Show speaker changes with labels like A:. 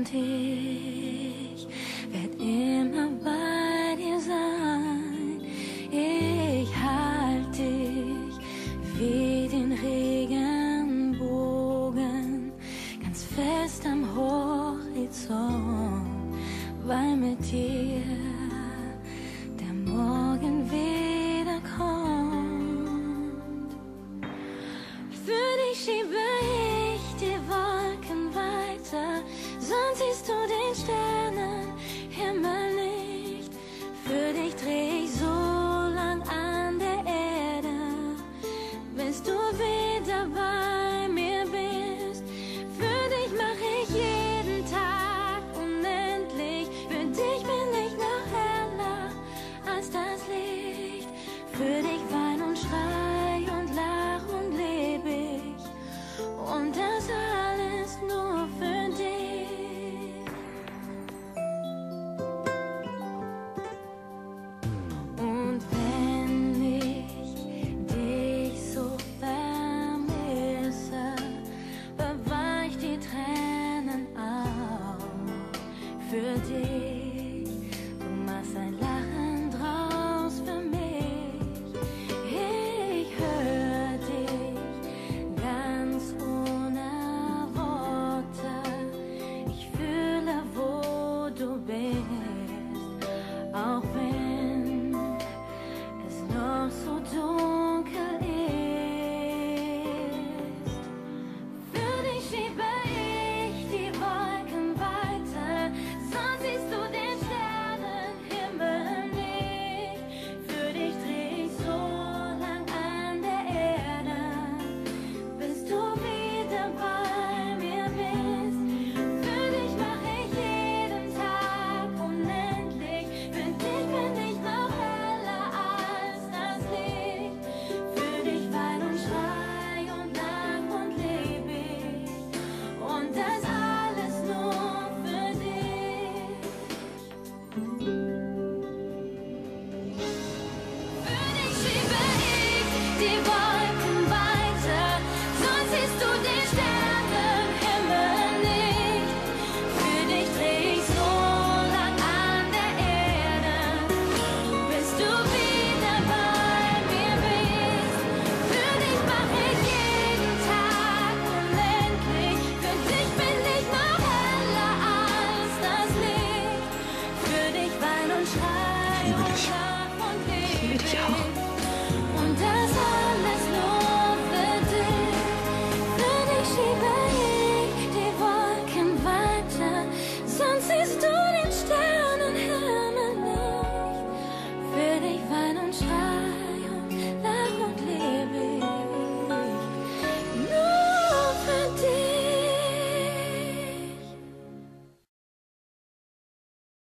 A: und ich werd immer bei dir sein. Ich halt dich wie den Regenbogen ganz fest am Horizont, weil mit dir der Morgen wiederkommt. Für dich schiebe ich die Wolken weiter, sonst siehst du den Sternenhimmel nicht. Für dich dreh ich so lang an der Erde, bis du wieder bei mir bist. Für dich mach ich jeden Tag unendlich, für dich bin ich noch heller als das Licht. Für dich wein und schrei und lach und leb ich, und das alles nur für dich. Und wenn ich dich so vermisse, bewahr ich die Tränen auch für dich.